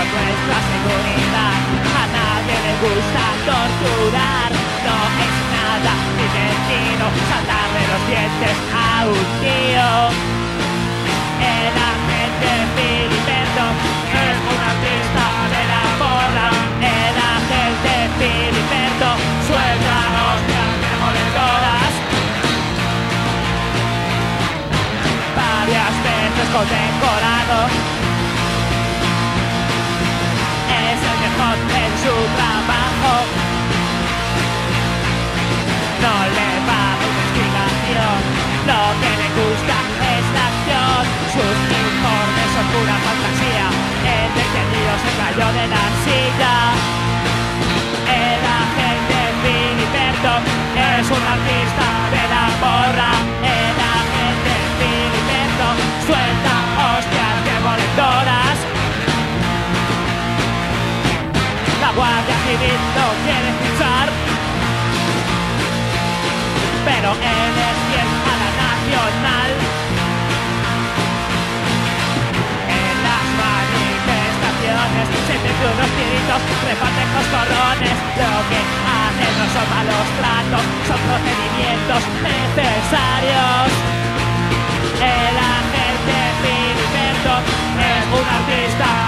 nuestra seguridad. A nadie le gusta torturar, no es nada divertido saltarle los dientes a un tío. El agente Filiberto es un artista de la porra. El agente Filiberto suelta hostias demoledoras. Varias veces condecorado, es el mejor en su trabajo. No le va a investigación, lo que le gusta es la acción. Sus informes son pura fantasía, el detenido se cayó de la silla. El agente Filiberto es un artista de la porra. El agente Filiberto suelta hostias demoledoras. La Guardia Civil no quiere fichar, pero él es fiel a la nacional. En las manifestaciones se meten unos tiritos, reparten coscorrones. Lo que hacen no son malos tratos, son procedimientos necesarios. El agente Filiberto es un artista